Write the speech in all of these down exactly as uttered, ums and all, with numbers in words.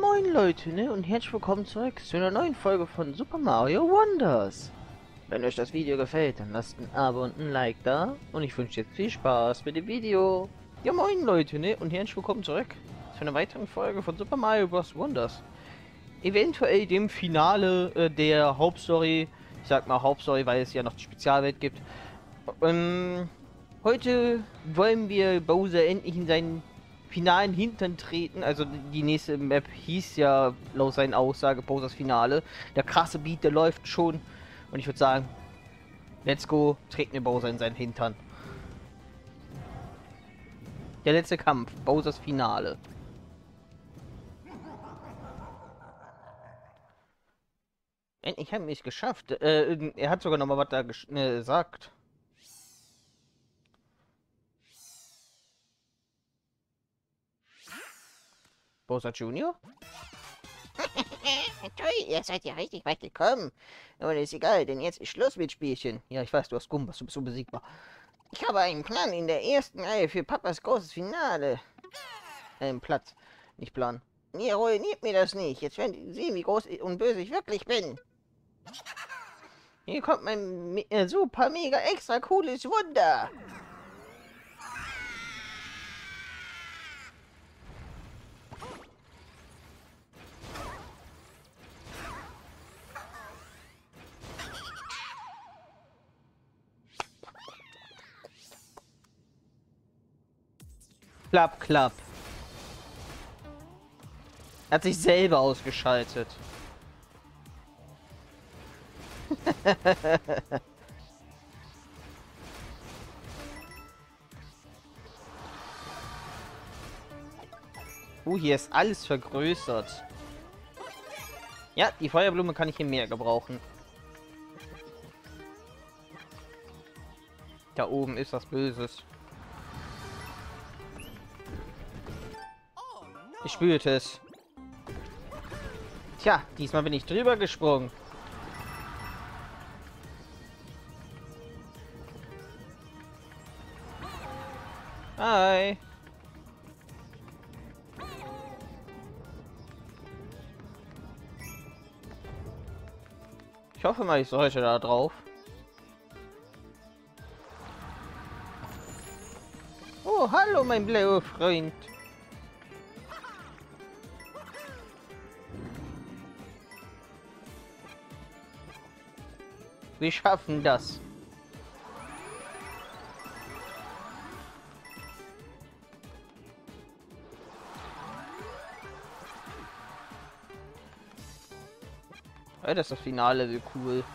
moin Leute, ne? Und herzlich willkommen zurück zu einer neuen Folge von Super Mario Wonders. Wenn euch das Video gefällt, dann lasst ein Abo und ein Like da. Und ich wünsche jetzt viel Spaß mit dem Video. Ja moin Leute, ne? Und herzlich willkommen zurück zu einer weiteren Folge von Super Mario Bros. Wonders. Eventuell dem Finale äh, der Hauptstory. Ich sag mal Hauptstory, weil es ja noch die Spezialwelt gibt. Ähm, heute wollen wir Bowser endlich in seinen finalen Hintern treten. Also die nächste Map hieß ja laut seinen Aussage Bowsers Finale. Der krasse Beat, der läuft schon. Und ich würde sagen, let's go, treten wir Bowser in seinen Hintern. Der letzte Kampf, Bowsers Finale. Endlich haben wir es geschafft. Äh, er hat sogar noch mal was da äh, gesagt. Bowser Junior? Toll, ihr seid ja richtig weit gekommen. Aber ist egal, denn jetzt ist Schluss mit Spielchen. Ja, ich weiß, du hast Gumbas, du bist unbesiegbar. Ich habe einen Plan in der ersten Reihe für Papas großes Finale. Ähm, Platz, nicht Plan. Ihr ruiniert mir das nicht. Jetzt werdet ihr sehen, wie groß und böse ich wirklich bin. Hier kommt mein me äh, super, mega, extra cooles Wunder. Klapp, klapp. Er hat sich selber ausgeschaltet. uh, hier ist alles vergrößert. Ja, die Feuerblume kann ich hier mehr gebrauchen. Da oben ist was Böses. Ich spürte es. Tja, diesmal bin ich drüber gesprungen. Hi. Ich hoffe mal, ich sollte da drauf. Oh, hallo, mein blauer Freund. Wir schaffen das. Ja, das ist das Finale, wie cool.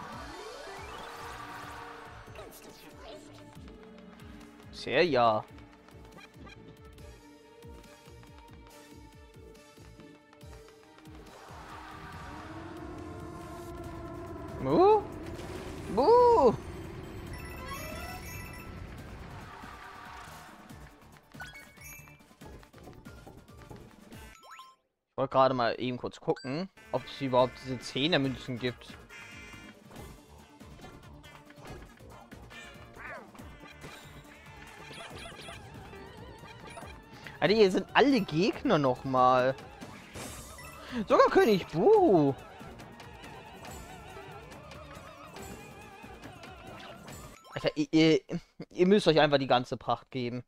Sehr ja. Uh? Buh! Ich wollte gerade mal eben kurz gucken, ob es überhaupt diese Zehner-Münzen gibt. Alter, hier sind alle Gegner noch mal. Sogar König Buh. Alter, ihr, ihr, ihr müsst euch einfach die ganze Pracht geben.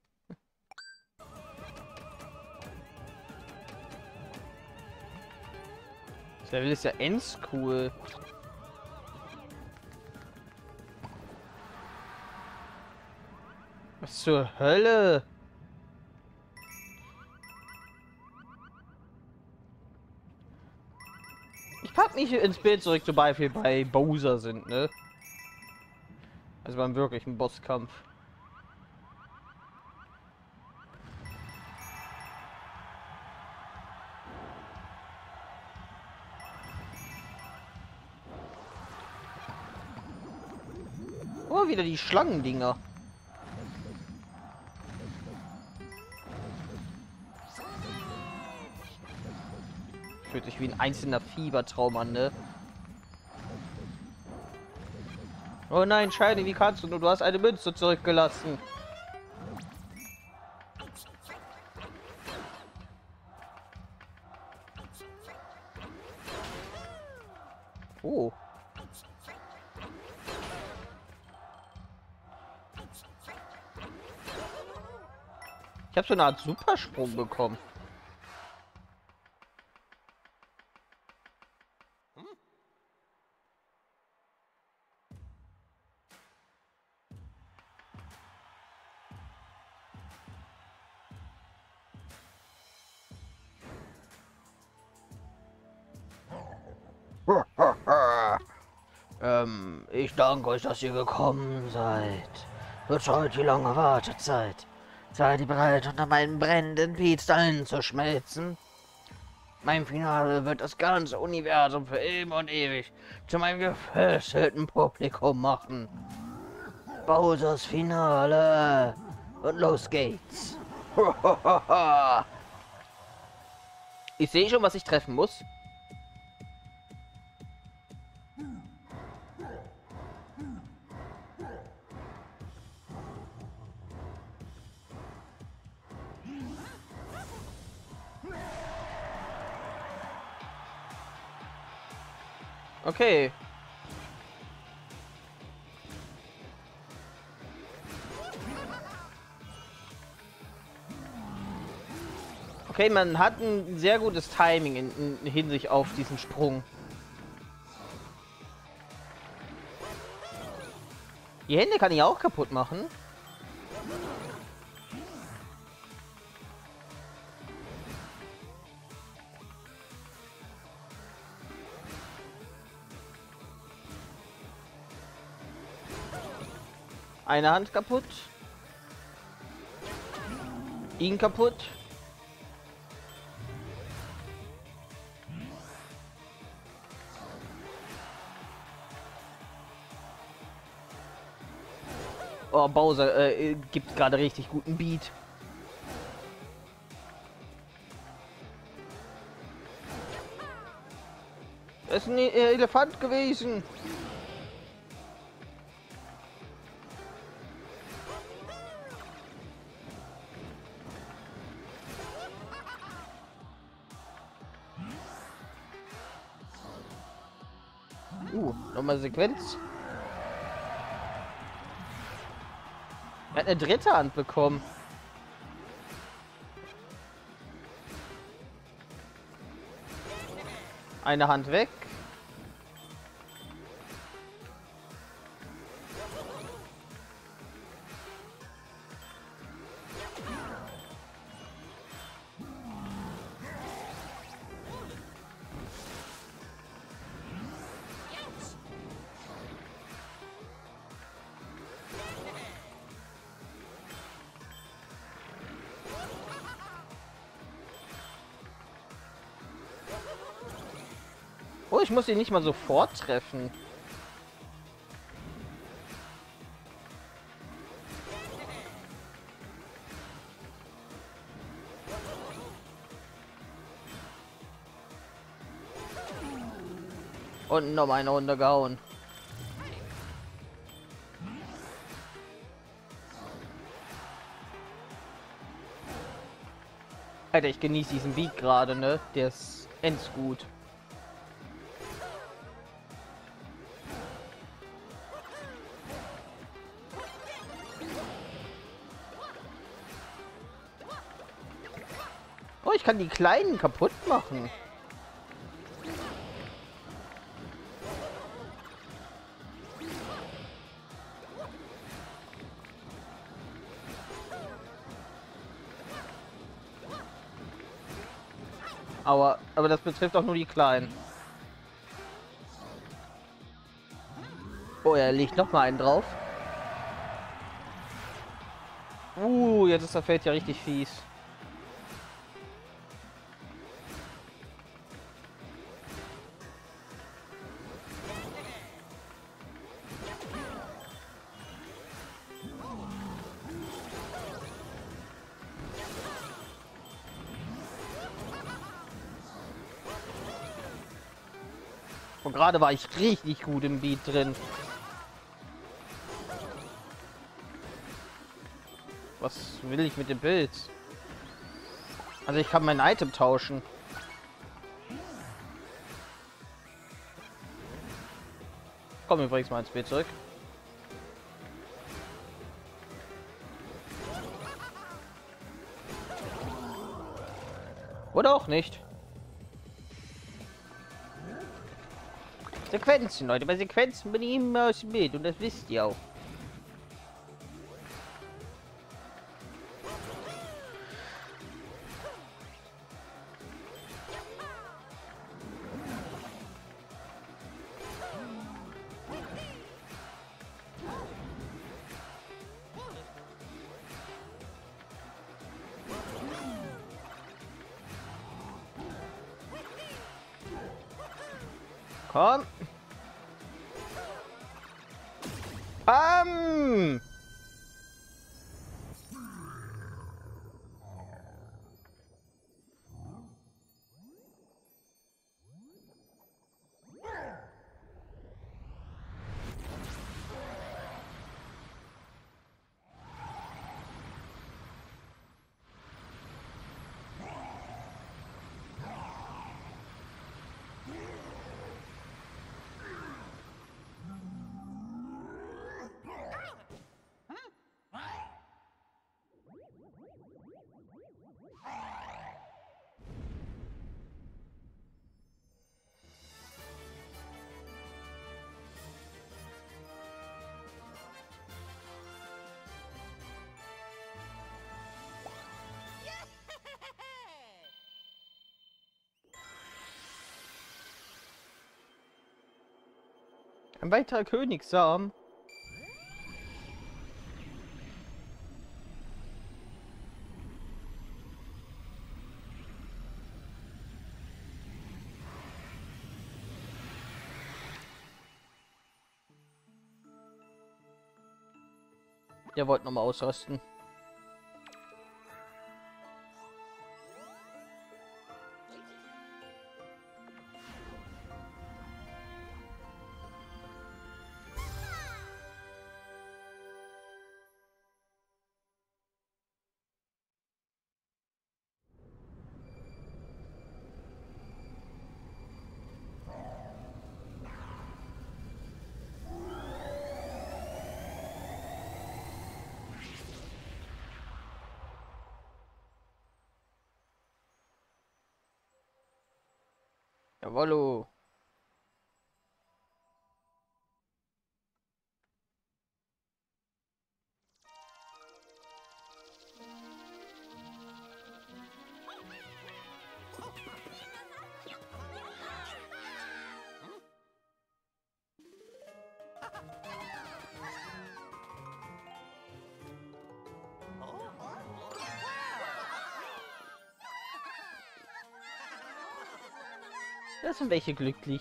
Das Level ist ja ends cool. Was zur Hölle? Ich pack mich ins Bild zurück, sobald wir bei Bowser sind, ne? Also beim wirklichen Bosskampf. Oh, wieder die Schlangendinger. Fühlt sich wie ein einzelner Fiebertraum an, ne? Oh nein, Shiny, wie kannst du nur? Du hast eine Münze zurückgelassen. Oh. Ich habe so eine Art Supersprung bekommen. ähm, ich danke euch, dass ihr gekommen seid. Verzeiht die lange Wartezeit. Seid ihr bereit, unter meinen brennenden Pistein zu schmelzen? Mein Finale wird das ganze Universum für immer und ewig zu meinem gefesselten Publikum machen. Bowsers Finale. Und los geht's. Ich sehe schon, was ich treffen muss. Okay. Okay, man hat ein sehr gutes Timing in, in Hinsicht auf diesen Sprung. Die Hände kann ich auch kaputt machen. Eine Hand kaputt. Ihn kaputt. Oh, Bowser äh, gibt gerade richtig guten Beat. Es ist ein Elefant gewesen. Uh, nochmal Sequenz. Er hat eine dritte Hand bekommen. Eine Hand weg. Oh, ich muss ihn nicht mal sofort treffen. Und noch mal eine Runde gehauen. Alter, ich genieße diesen Beat gerade, ne? Der ist endgut. Oh, ich kann die Kleinen kaputt machen. Aber, aber das betrifft auch nur die Kleinen. Oh, er legt noch mal einen drauf. Uh, jetzt ist das Feld ja richtig fies. Und gerade war ich richtig gut im Beat drin. Was will ich mit dem Bild? Also ich kann mein Item tauschen. Komm übrigens mal ins Bild zurück. Oder auch nicht. Sequenzen, Leute. Bei Sequenzen bin ich immer aus dem Bild und das wisst ihr auch. Komm. Bam. Ein weiterer Königssamen. Der wollte noch mal ausrasten. Jawollo. Da sind welche glücklich.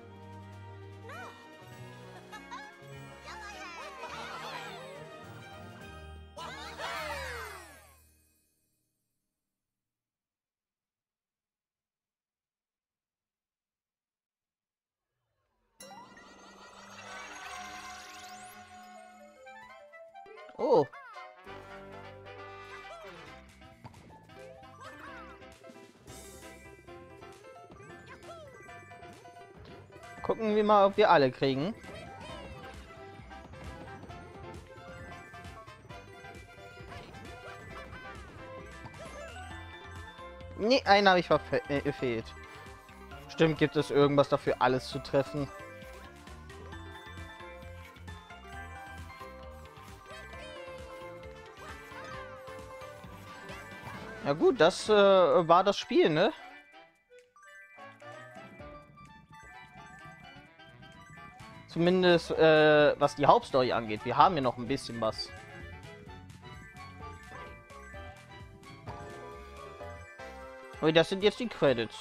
Oh. Gucken wir mal, ob wir alle kriegen. Nee, einen habe ich verfehlt. Stimmt, gibt es irgendwas dafür, alles zu treffen? Ja gut, das äh, war das Spiel, ne? Zumindest äh, was die Hauptstory angeht. Wir haben ja noch ein bisschen was. Aber das sind jetzt die Credits.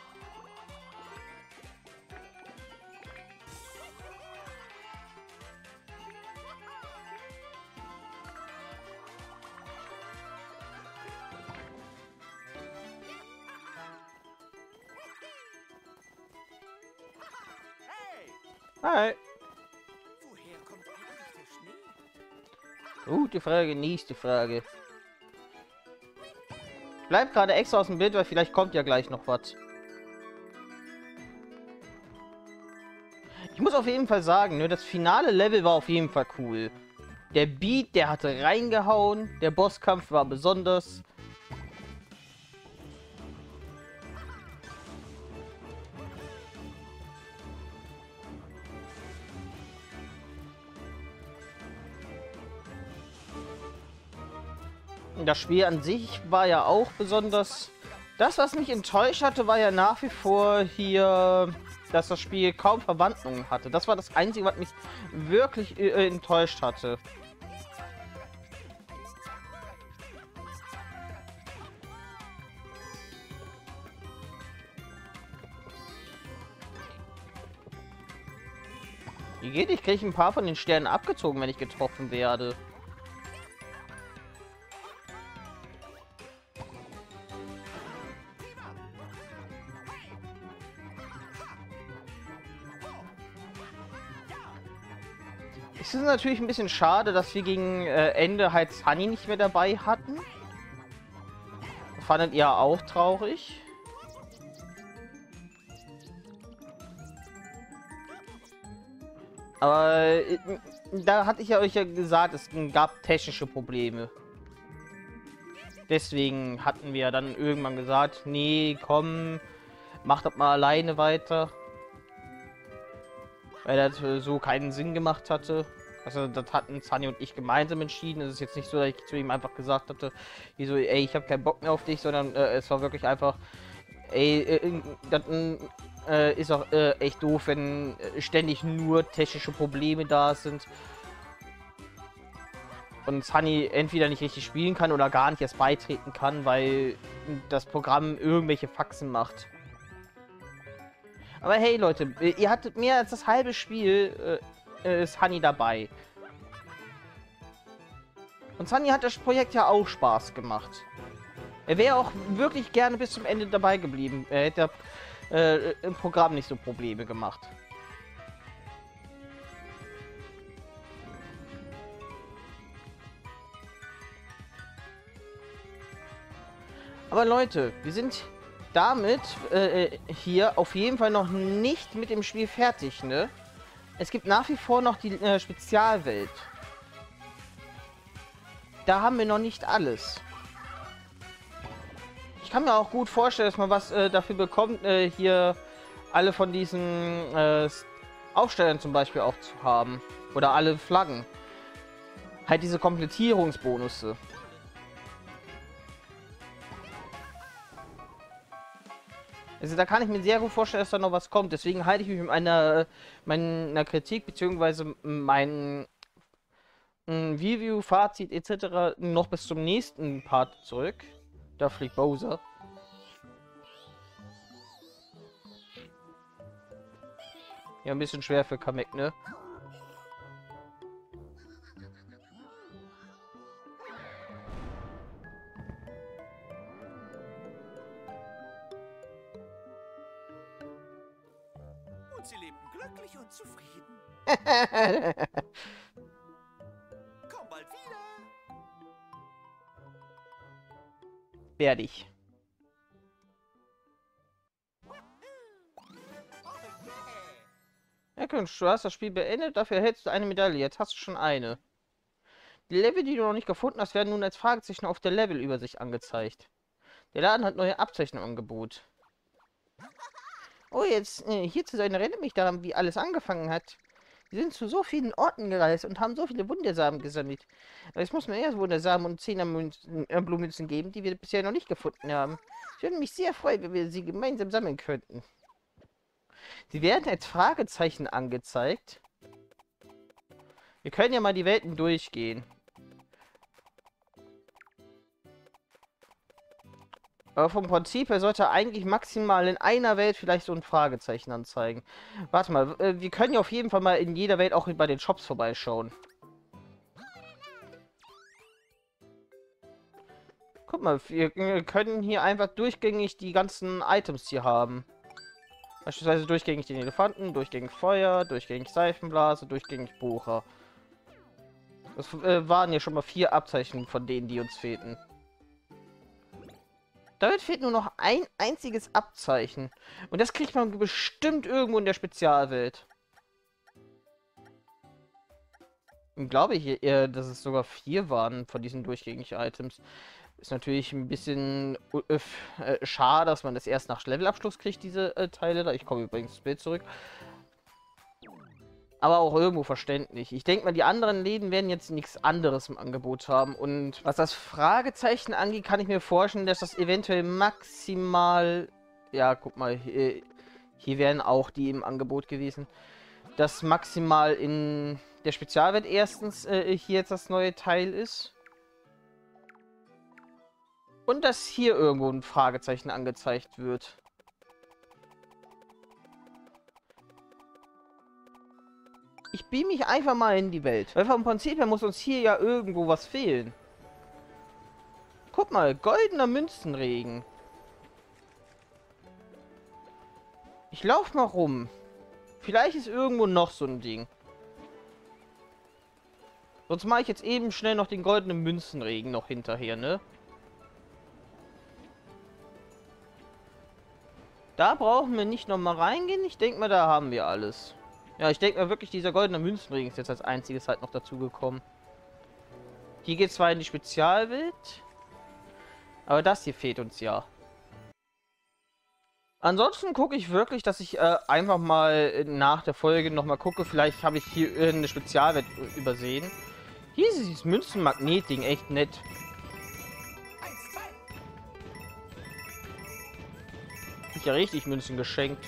Hi. Woher kommt eigentlich der Schnee? Gute Frage, nächste Frage. Bleibt gerade extra aus dem Bild, weil vielleicht kommt ja gleich noch was. Ich muss auf jeden Fall sagen, ne, das finale Level war auf jeden Fall cool. Der Beat, der hatte reingehauen. Der Bosskampf war besonders. Das Spiel an sich war ja auch besonders. Das, was mich enttäuscht hatte, war ja nach wie vor hier, dass das Spiel kaum Verwandlungen hatte. Das war das Einzige, was mich wirklich äh, enttäuscht hatte. Wie geht? Ich kriege ein paar von den Sternen abgezogen, wenn ich getroffen werde. Es ist natürlich ein bisschen schade, dass wir gegen äh, Ende halt Sunny nicht mehr dabei hatten. Fandet ihr auch traurig? Aber äh, da hatte ich ja euch ja gesagt, es gab technische Probleme. Deswegen hatten wir dann irgendwann gesagt, nee, komm, mach das mal alleine weiter. Weil das äh, so keinen Sinn gemacht hatte. Also das hatten Sunny und ich gemeinsam entschieden. Es ist jetzt nicht so, dass ich zu ihm einfach gesagt hatte, wie so, ey, ich habe keinen Bock mehr auf dich, sondern äh, es war wirklich einfach, ey, äh, das äh, ist auch äh, echt doof, wenn äh, ständig nur technische Probleme da sind. Und Sunny entweder nicht richtig spielen kann oder gar nicht erst beitreten kann, weil das Programm irgendwelche Faxen macht. Aber hey Leute, ihr hattet mehr als das halbe Spiel, äh, ist Sunny dabei. Und Sunny hat das Projekt ja auch Spaß gemacht. Er wäre auch wirklich gerne bis zum Ende dabei geblieben. Er hätte äh, im Programm nicht so Probleme gemacht. Aber Leute, wir sind damit äh, hier auf jeden Fall noch nicht mit dem Spiel fertig, ne? Es gibt nach wie vor noch die äh, Spezialwelt. Da haben wir noch nicht alles. Ich kann mir auch gut vorstellen, dass man was äh, dafür bekommt, äh, hier alle von diesen äh, Aufstellern zum Beispiel auch zu haben. Oder alle Flaggen. Halt diese Komplettierungsbonusse. Also da kann ich mir sehr gut vorstellen, dass da noch was kommt. Deswegen halte ich mich mit meiner, meiner Kritik bzw. mein Review, Fazit et cetera noch bis zum nächsten Part zurück. Da fliegt Bowser. Ja, ein bisschen schwer für Kamek, ne? Und sie lebten glücklich und zufrieden. Komm bald wieder. Werde ich. Ja, Kunst, du hast das Spiel beendet, dafür erhältst du eine Medaille. Jetzt hast du schon eine. Die Level, die du noch nicht gefunden hast, werden nun als Fragezeichen auf der Levelübersicht angezeigt. Der Laden hat neue Abzeichen im Angebot. Oh, jetzt äh, hier zu sein, erinnert mich daran, wie alles angefangen hat. Wir sind zu so vielen Orten gereist und haben so viele Wundersamen gesammelt. Aber es muss mir erst Wundersamen und Zehner-Blumenmünzen geben, die wir bisher noch nicht gefunden haben. Ich würde mich sehr freuen, wenn wir sie gemeinsam sammeln könnten. Sie werden als Fragezeichen angezeigt. Wir können ja mal die Welten durchgehen. Aber vom Prinzip her sollte eigentlich maximal in einer Welt vielleicht so ein Fragezeichen anzeigen. Warte mal, wir können ja auf jeden Fall mal in jeder Welt auch bei den Shops vorbeischauen. Guck mal, wir können hier einfach durchgängig die ganzen Items hier haben. Beispielsweise durchgängig den Elefanten, durchgängig Feuer, durchgängig Seifenblase, durchgängig Bohrer. Das äh, waren ja schon mal vier Abzeichen von denen, die uns fehlten. Damit fehlt nur noch ein einziges Abzeichen. Und das kriegt man bestimmt irgendwo in der Spezialwelt. glaube ich eher, dass es sogar vier waren von diesen durchgängigen Items. Ist natürlich ein bisschen äh, äh, schade, dass man das erst nach Levelabschluss kriegt, diese äh, Teile da. Ich komme übrigens ins Bild zurück. Aber auch irgendwo verständlich. Ich denke mal, die anderen Läden werden jetzt nichts anderes im Angebot haben. Und was das Fragezeichen angeht, kann ich mir vorstellen, dass das eventuell maximal... Ja, guck mal, hier, hier wären auch die im Angebot gewesen. Dass maximal in der Spezialwelt erstens äh, hier jetzt das neue Teil ist. Und dass hier irgendwo ein Fragezeichen angezeigt wird. Ich beam mich einfach mal in die Welt. Weil vom Prinzip her muss uns hier ja irgendwo was fehlen. Guck mal, goldener Münzenregen. Ich lauf mal rum. Vielleicht ist irgendwo noch so ein Ding. Sonst mache ich jetzt eben schnell noch den goldenen Münzenregen noch hinterher, ne? Da brauchen wir nicht nochmal reingehen. Ich denke mal, da haben wir alles. Ja, ich denke mal wirklich, dieser goldene Münzenregen ist jetzt als einziges halt noch dazu gekommen. Hier geht zwar in die Spezialwelt, aber das hier fehlt uns ja. Ansonsten gucke ich wirklich, dass ich äh, einfach mal nach der Folge nochmal gucke. Vielleicht habe ich hier irgendeine Spezialwelt übersehen. Hier ist dieses Münzenmagnet-Ding echt nett. Ich ja richtig Münzen geschenkt.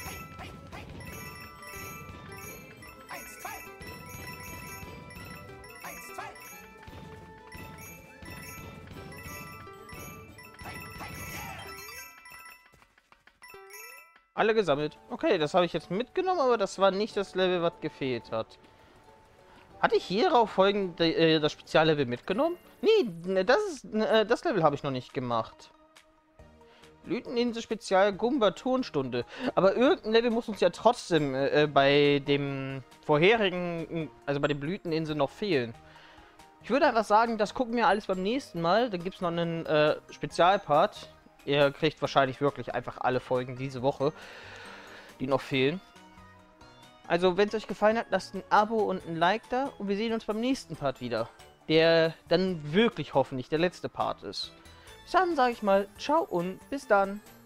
Alle gesammelt. Okay, das habe ich jetzt mitgenommen, aber das war nicht das Level, was gefehlt hat. Hatte ich hierauf folgend äh, das Speziallevel mitgenommen? Nee, das, ist, äh, das Level habe ich noch nicht gemacht. Blüteninsel Spezial Gumba Turnstunde. Aber irgendein Level muss uns ja trotzdem äh, bei dem vorherigen, also bei den Blüteninsel noch fehlen. Ich würde einfach sagen, das gucken wir alles beim nächsten Mal. Dann gibt es noch einen äh, Spezialpart. Ihr kriegt wahrscheinlich wirklich einfach alle Folgen diese Woche, die noch fehlen. Also, wenn es euch gefallen hat, lasst ein Abo und ein Like da. Und wir sehen uns beim nächsten Part wieder. Der dann wirklich hoffentlich der letzte Part ist. Bis dann sage ich mal, ciao und bis dann.